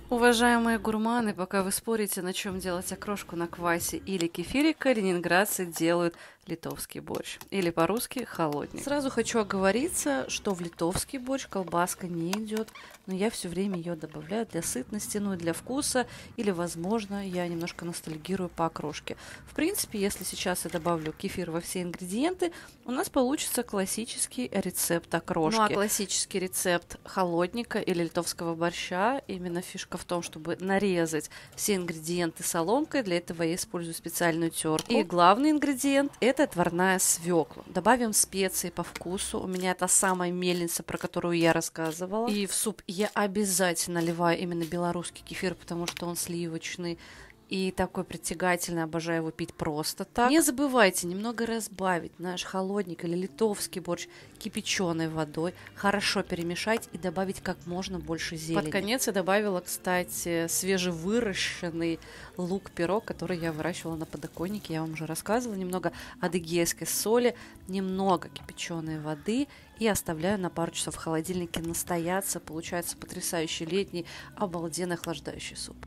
Уважаемые гурманы, пока вы спорите, на чем делать окрошку на квасе или кефире, калининградцы делают литовский борщ, или по-русски холодник. Сразу хочу оговориться, что в литовский борщ колбаска не идет, но я все время ее добавляю для сытности, ну и для вкуса, или, возможно, я немножко ностальгирую по окрошке. В принципе, если сейчас я добавлю кефир во все ингредиенты, у нас получится классический рецепт окрошки. Ну а классический рецепт холодника или литовского борща, именно фишка в том, чтобы нарезать все ингредиенты соломкой. Для этого я использую специальную терку. И главный ингредиент – это отварная свекла. Добавим специи по вкусу. У меня та самая мельница, про которую я рассказывала. И в суп я обязательно наливаю именно белорусский кефир, потому что он сливочный и такой притягательный, обожаю его пить просто так. Не забывайте немного разбавить наш холодник или литовский борщ кипяченой водой, хорошо перемешать и добавить как можно больше зелени. Под конец я добавила, кстати, свежевыращенный лук-пирог, который я выращивала на подоконнике, я вам уже рассказывала, немного адыгейской соли, немного кипяченой воды и оставляю на пару часов в холодильнике настояться. Получается потрясающий летний, обалденно охлаждающий суп.